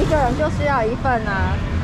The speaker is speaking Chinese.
个人就是要一份啊。